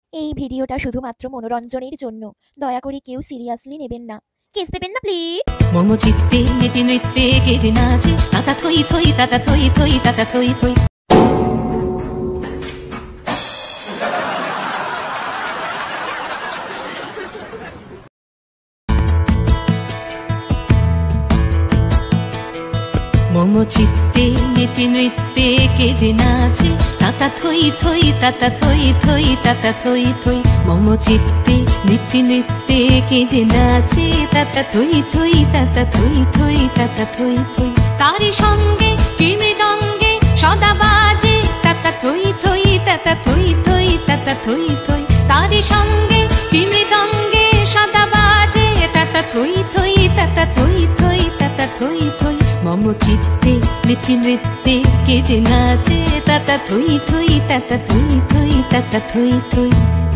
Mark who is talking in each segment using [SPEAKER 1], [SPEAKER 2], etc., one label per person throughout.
[SPEAKER 1] এই ভিডিওটা শুধুমাত্র মনোরঞ্জনের জন্য। দয়া করে কেউ সিরিয়াসলি নেবেন না। কেস দেবেন না প্লিজ।
[SPEAKER 2] মম চিত্তে নীতি নৃত্যে কে যে নাচে তাতা থই থই তাতা থই থই তাতা থই থই। মম চিত্তে নীতি নৃত্যে কে যে নাচে তাতা থই থই তাতা থই থই তাতা থই থই। মম চিত্তে নীতি নৃত্যে কে যে নাচে তাতা থই থই তাতা থই থই তাতা থই থই। তারি সঙ্গে কি মৃদঙ্গে সদা বাজে তাতা থই থই তাতা থই থই তাতা থই থই। তারি সঙ্গে কি মৃদঙ্গে সদা বাজে তাতা থই থই তাতা থই থই তাতা থই থই। মম চিত্তে নীতি নৃত্যে কে যে নাচে তাতা থই থই তাতা থই থই তাতা থই থই।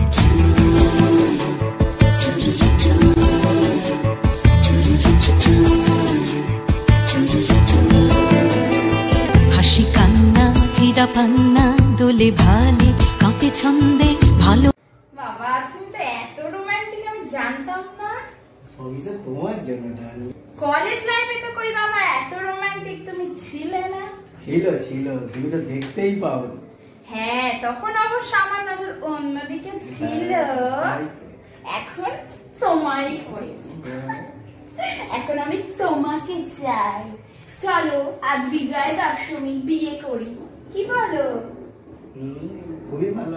[SPEAKER 2] হাসি কান্না হীরা পান্না দোলে ভালে কাঁপে ছন্দে ভালো।
[SPEAKER 3] বাবা তুমি তো এত রোমান্টিক, আমি জানতাম না।
[SPEAKER 4] সবই তো তোমার জন্য।
[SPEAKER 3] কলেজ লাইফে তো কই বাবা এত রোমান্টিক তুমি ছিলে না।
[SPEAKER 4] ছিল ছিল, তুমি তো দেখতেই পাও।
[SPEAKER 3] হ্যাঁ তখন অবশ্য আমার নজর অন্যদিকে ছিল, এখন তোমায় পড়েছে। এখন আমি তোমাকে চাই। চলো আজ বিজয় দশমী, বিয়ে করি, কি বলো?
[SPEAKER 4] খুবই ভালো।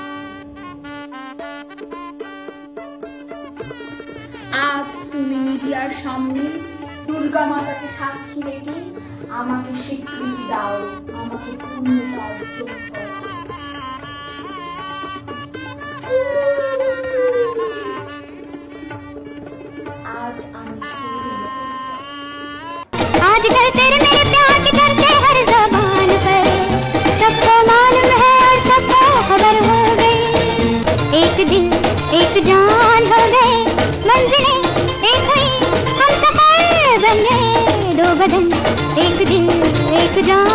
[SPEAKER 3] আজ তুমি মিডিয়ার সামনে দুর্গা মাতাকে সাক্ষী রেখে আমাকে স্বীকৃতি দাও, আমাকে পূর্ণতা অর্জন করো। आज
[SPEAKER 5] आजकल तेरे मेरे प्यार के चर्चे हर ज़बान पर, सबको मालूम है और सबको खबर हो गई। एक दिल एक जान हो गए, मंजिलें एक हुई, हम सफर बन गए। दो बदन एक दिल एक जान